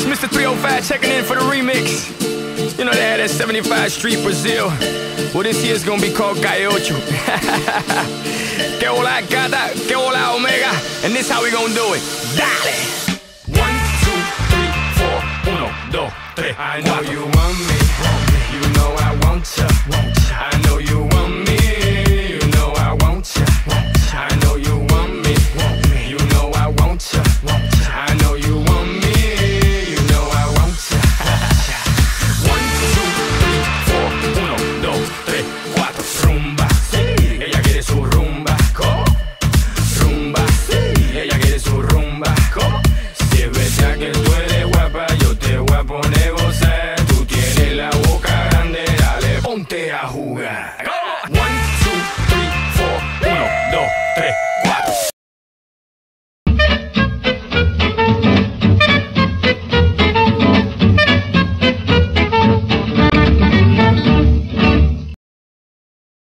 Mr. 305 checking in for the remix. You know they had that 75 Street Brazil. Well, this year's gonna be called Calle Ocho. Que hola gata, que hola omega. And this how we gonna do it. Dale!